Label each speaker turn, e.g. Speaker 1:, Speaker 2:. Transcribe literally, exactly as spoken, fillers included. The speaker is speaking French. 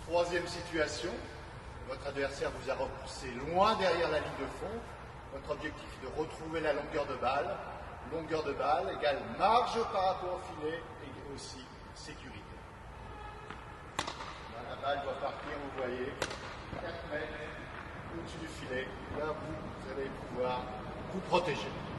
Speaker 1: Troisième situation, votre adversaire vous a repoussé loin derrière la ligne de fond. Votre objectif est de retrouver la longueur de balle. Longueur de balle égale marge par rapport au filet et aussi sécurité. Là, la balle doit partir, vous voyez, quatre mètres au-dessus du filet. Là, vous, vous allez pouvoir vous protéger.